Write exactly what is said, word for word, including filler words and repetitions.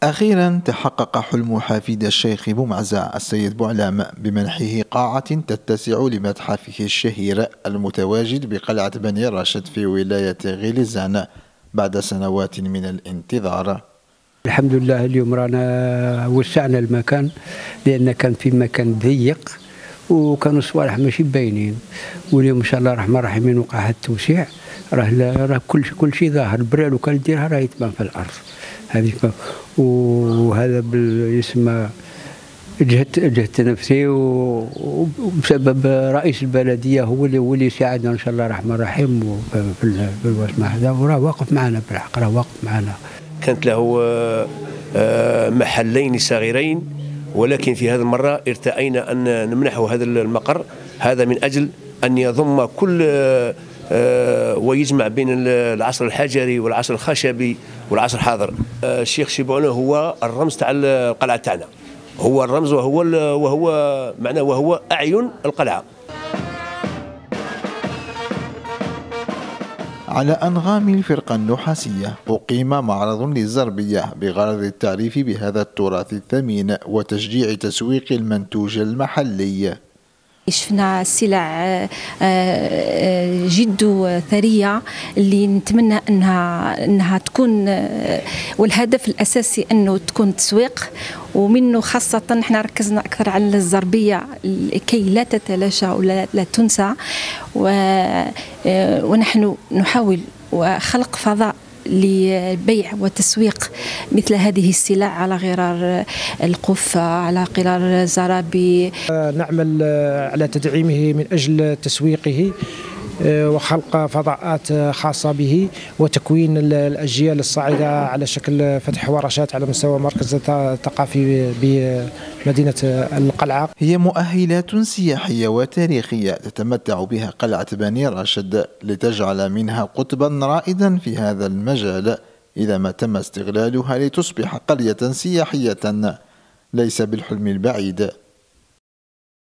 أخيرا تحقق حلم حفيد الشيخ بومعزة السيد بوعلام بمنحه قاعة تتسع لمتحفه الشهير المتواجد بقلعة بني راشد في ولاية غليزان بعد سنوات من الانتظار. الحمد لله اليوم رانا وسعنا المكان، لأن كان في مكان ضيق وكانوا الصوالح ماشي باينين، واليوم ان شاء الله الرحمن الرحيم وقع هذا التوسيع راه راه كل شيء كل شيء ظاهر، البرا لو كان ديرها راه يتبان في الارض هذه. وهذا يسمى جهه جهه تنفسي، وبسبب رئيس البلديه هو اللي هو اللي ساعدنا ان شاء الله الرحمن الرحيم في الوسمه هذا، وراه واقف معنا بالحق، راه واقف معنا. كانت له محلين صغيرين، ولكن في هذه المرة ارتأينا أن نمنحه هذا المقر، هذا من أجل أن يضم كل ويجمع بين العصر الحجري والعصر الخشبي والعصر الحاضر. الشيخ شيبوعلام هو الرمز تاع القلعة تاعنا، هو الرمز وهو وهو معناه وهو أعين القلعة. على أنغام الفرقة النحاسية أقيم معرض للزربية بغرض التعريف بهذا التراث الثمين وتشجيع تسويق المنتوج المحلي. شفنا سلع جد ثرية اللي نتمنى انها انها تكون، والهدف الاساسي انه تكون تسويق، ومنه خاصة احنا ركزنا اكثر على الزربية كي لا تتلاشى ولا لا تنسى، ونحن نحاول وخلق فضاء لبيع وتسويق مثل هذه السلع على غرار القفة، على غرار الزرابي. نعمل على تدعيمه من أجل تسويقه وخلق فضاءات خاصة به، وتكوين الأجيال الصاعدة على شكل فتح ورشات على مستوى مركز الثقافي بمدينة القلعة. هي مؤهلات سياحية وتاريخية تتمتع بها قلعة بني راشد لتجعل منها قطبا رائدا في هذا المجال إذا ما تم استغلالها لتصبح قرية سياحية ليس بالحلم البعيد.